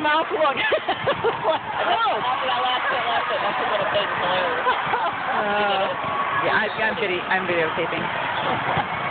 mouth look? No! After that last bit, that's what it is. Hilarious. Yeah, I'm videotaping.